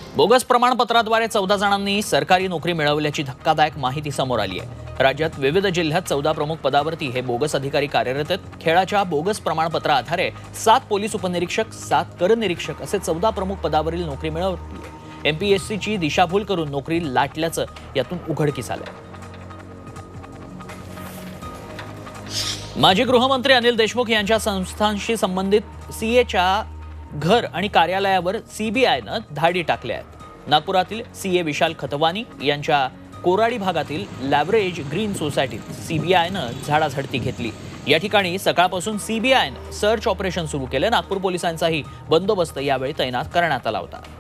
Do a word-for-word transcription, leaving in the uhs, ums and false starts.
Bogus प्रमाणपत्राद्वारे चौदा जणांनी सरकारी नोकरी मिळवल्याची धक्कादायक माहिती समोर आली आहे। राज्यात विविध जिल्ह्यात चौदा प्रमुख पदावरती हे बोगस अधिकारी कार्यरत आहेत। खेळाच्या बोगस प्रमाणपत्रा आधारे सात पोलीस उपनिरीक्षक, सात कर निरीक्षक असे चौदा प्रमुख पदावरील नोकरी मिळवली। एमपीएससीची दिशाभूल करून नोकरी लाटल्याचं यातून उघडकीस आलंय। माजी गृहमंत्री अनिल देशमुख यांच्या संस्थांशी संबंधित सीएच्या घर आणि कार्यालयावर सीबीआयनं धाडी टाकल्या आहेत। नागपुरातील सीए विशाल खतवानी यांच्या कोराडी भागातील लॅव्हरेज ग्रीन सोसायटीत सीबीआयनं झाडाझडती घेतली। या ठिकाणी सकाळपासून सीबीआयनं सर्च ऑपरेशन सुरू केलं। नागपूर पोलिसांचाही बंदोबस्त यावेळी तैनात करण्यात आला होता।